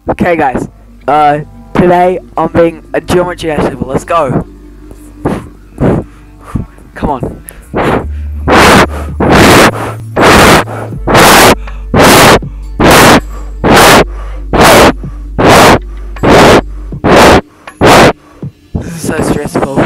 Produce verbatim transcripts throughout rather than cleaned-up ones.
Okay, guys. Uh, today I'm being a geometry vegetable. Let's go. Come on. This is so stressful.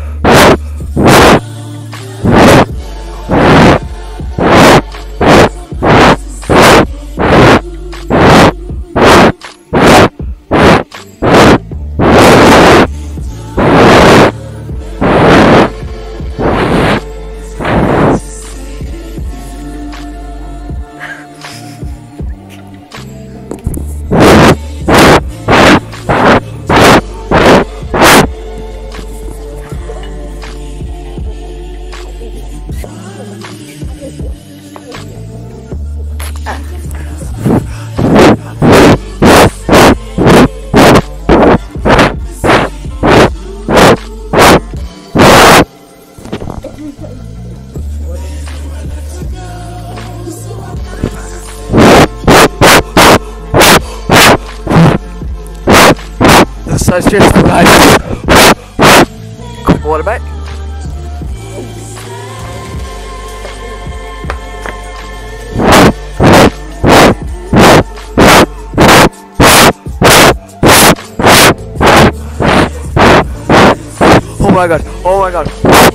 This is so stressful, guys. Quick water back. Oh my god, oh my god.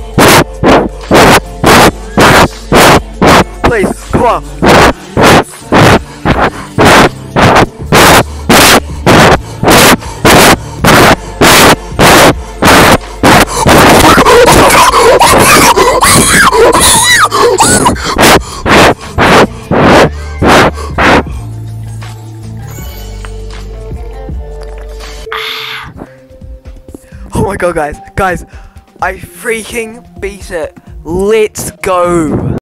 Please, come on. Oh my god, guys, guys, I freaking beat it. Let's go.